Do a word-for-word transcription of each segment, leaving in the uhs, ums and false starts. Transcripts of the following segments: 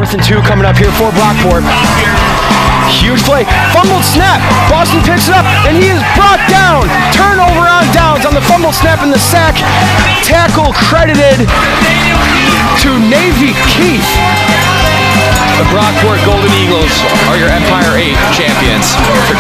fourth and two coming up here for Brockport. Huge play, fumbled snap. Boston picks it up, and he is brought down. Turnover on downs on the fumbled snap and the sack. Tackle credited to Navy Keith. The Brockport Golden Eagles are your Empire eight champions.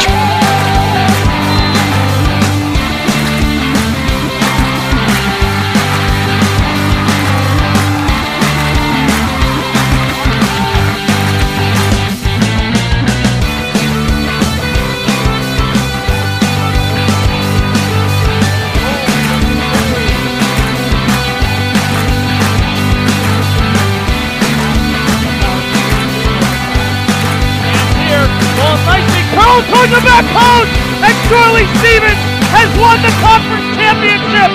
Towards the back post, and Shirley Stevens has won the conference championship.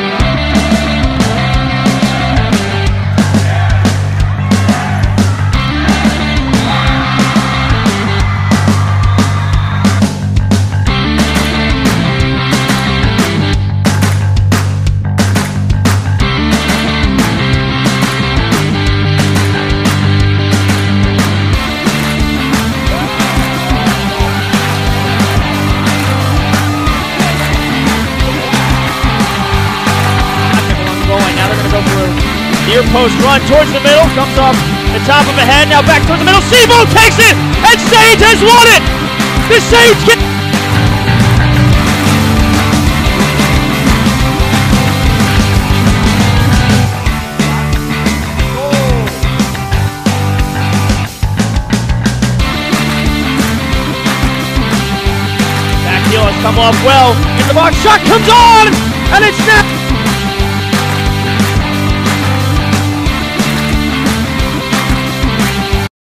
Near post run towards the middle, comes off the top of the head, now back towards the middle, Sebo takes it, and Sage has won it! The Sage get Back heel has come off well, in the box, shot comes on, and it's now